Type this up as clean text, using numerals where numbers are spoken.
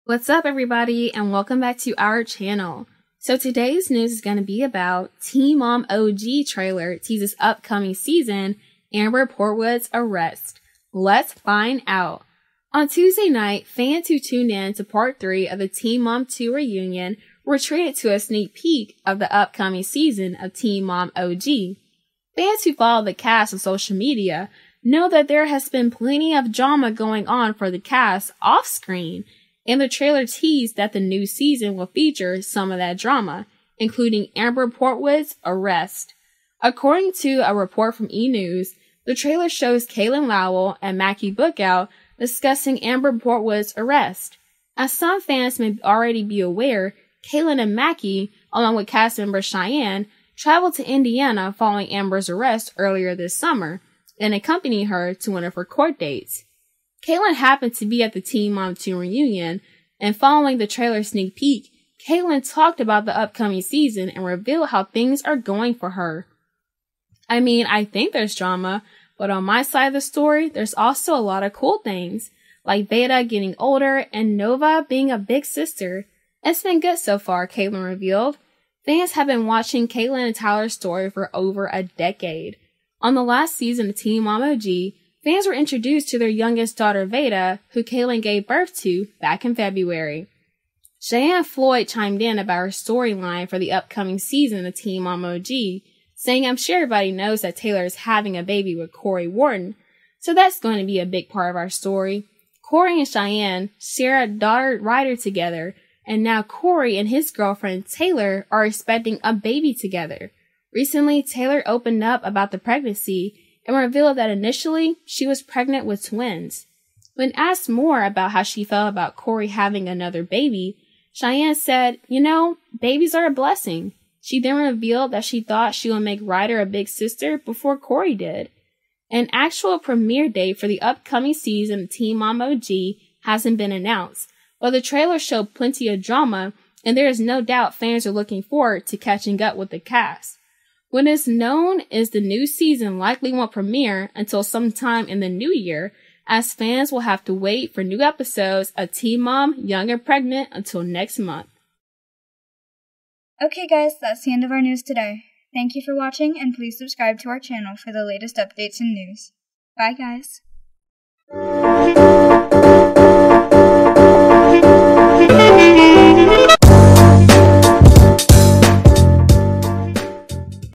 What's up, everybody, and welcome back to our channel. So today's news is going to be about Teen Mom OG trailer teases upcoming season, Amber Portwood's arrest. Let's find out. On Tuesday night, fans who tuned in to part 3 of the Teen Mom 2 reunion were treated to a sneak peek of the upcoming season of Teen Mom OG. Fans who follow the cast on social media know that there has been plenty of drama going on for the cast off-screen, and the trailer teased that the new season will feature some of that drama, including Amber Portwood's arrest. According to a report from E! News, the trailer shows Catelynn, Lowell, and Maci Bookout discussing Amber Portwood's arrest. As some fans may already be aware, Catelynn and Maci, along with cast member Cheyenne, traveled to Indiana following Amber's arrest earlier this summer and accompanied her to one of her court dates. Catelynn happened to be at the Teen Mom 2 reunion, and following the trailer sneak peek, Catelynn talked about the upcoming season and revealed how things are going for her. I mean, I think there's drama, but on my side of the story, there's also a lot of cool things, like Veda getting older and Nova being a big sister. It's been good so far, Catelynn revealed. Fans have been watching Catelynn and Tyler's story for over a decade. On the last season of Teen Mom OG, fans were introduced to their youngest daughter, Veda, who Catelynn gave birth to back in February. Cheyenne Floyd chimed in about her storyline for the upcoming season of Teen Mom OG, saying, "I'm sure everybody knows that Taylor is having a baby with Corey Wharton, so that's going to be a big part of our story. Corey and Cheyenne share a daughter Ryder together, and now Corey and his girlfriend Taylor are expecting a baby together. Recently, Taylor opened up about the pregnancy and revealed that initially she was pregnant with twins. When asked more about how she felt about Corey having another baby, Cheyenne said, babies are a blessing. She then revealed that she thought she would make Ryder a big sister before Corey did. An actual premiere date for the upcoming season of Teen Mom OG hasn't been announced, but the trailer showed plenty of drama, and there is no doubt fans are looking forward to catching up with the cast. What is known is the new season likely won't premiere until sometime in the new year, as fans will have to wait for new episodes of Teen Mom Young and Pregnant until next month. Okay guys, that's the end of our news today. Thank you for watching, and please subscribe to our channel for the latest updates and news. Bye guys.